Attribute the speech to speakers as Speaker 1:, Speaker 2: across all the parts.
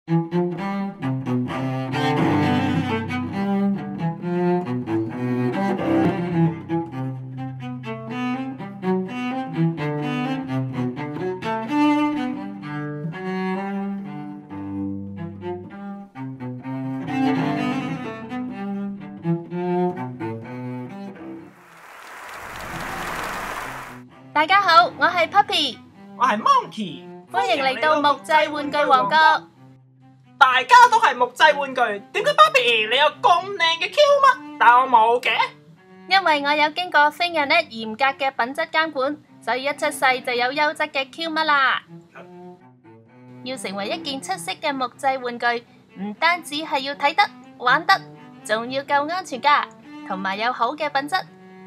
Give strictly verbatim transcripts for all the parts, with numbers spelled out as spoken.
Speaker 1: 大家好，我係 Puppy，
Speaker 2: 我係 Monkey，
Speaker 1: 歡迎嚟到木製玩具王國。
Speaker 2: 大家都係木製玩具，點解 Puppy 你有咁靚嘅 Q 乜，但我冇嘅？
Speaker 1: 因為我有經過 ThinkAND 嚴格嘅品質監管，所以一出世就有優質嘅 Q 乜啦。要成為一件出色嘅木製玩具，唔單止係要睇得、玩得，仲要夠安全㗎，同埋有好嘅品質。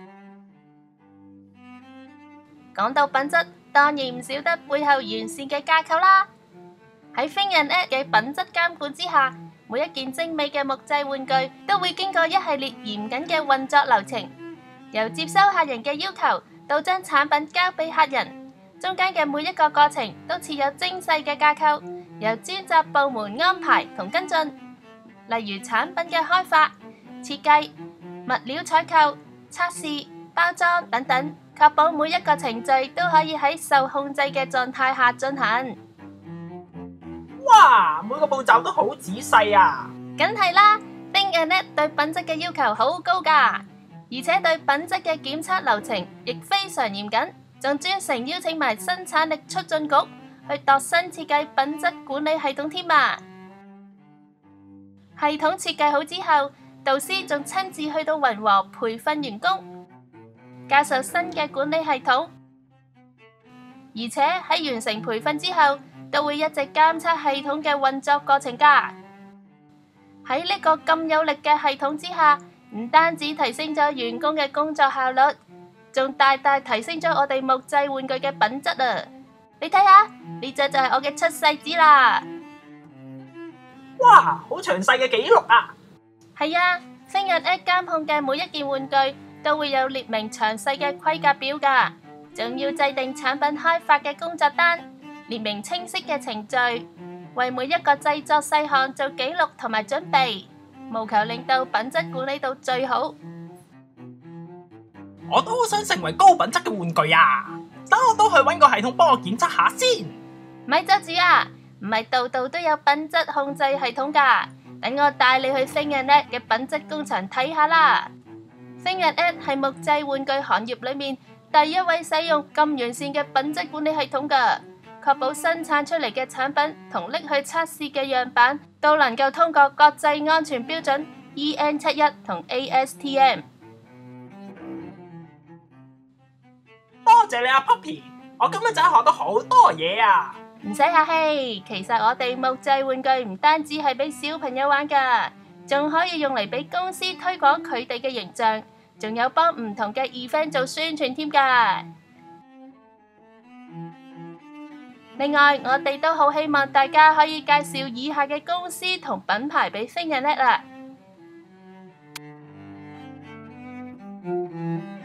Speaker 1: 講到品質，當然唔少得背後完善嘅架構啦。喺 ThinkAND 嘅品質監管之下，每一件精美嘅木製玩具都會經過一系列嚴謹嘅運作流程，由接收客人嘅要求到將產品交俾客人，中間嘅每一個過程都設有精細嘅架構，由專責部門安排同跟進，例如產品嘅開發、設計、物料採購、測試、包裝等等。確保每一個程序都可以喺受控制嘅狀態下進行。
Speaker 2: 哇，每個步驟都好仔細啊！
Speaker 1: 梗係啦 ，ThinkAND 對品質嘅要求好高㗎，而且對品質嘅檢測流程亦非常嚴謹，仲專程邀請埋生產力促進局去度身設計品質管理系統添啊！系統設計好之後，導師仲親自去到雲和培訓員工。教授新嘅管理系統，而且喺完成培訓之後，都會一直監測系統嘅運作過程㗎。喺呢個咁有力嘅系統之下，唔單止提升咗員工嘅工作效率，仲大大提升咗我哋木製玩具嘅品質啊！你睇下，呢隻就係我嘅出世紙啦！
Speaker 2: 哇，好詳細嘅記錄啊！
Speaker 1: 係啊 ，ThinkAND監控嘅每一件玩具都會有列明詳細嘅規格表㗎，仲要制定產品開發嘅工作單，列明清晰嘅程序，為每一個製作細項做記錄同埋準備，務求令到品質管理到最好。
Speaker 2: 我都好想成為高品質嘅玩具啊！等我都去揾個系統幫我檢測下先。
Speaker 1: 咪走住啊！唔係度度都有品質控制系統㗎，等我帶你去 ThinkAND 嘅品質工廠睇下啦。ThinkAND 係木製玩具行業裏面第一位使用咁完善嘅品質管理系統㗎，確保生產出嚟嘅產品同拎去測試嘅樣板都能夠通過國際安全標準 E N 七一同 A S T M。
Speaker 2: 多謝你啊 Puppy， 我今日就學到好多嘢啊！
Speaker 1: 唔使客氣，其實我哋木製玩具唔單止係俾小朋友玩㗎，仲可以用嚟俾公司推廣佢哋嘅形象，仲有幫唔同嘅 event 做宣傳添㗎。另外，我哋都好希望大家可以介紹以下嘅公司同品牌俾 ThinkAND 啦。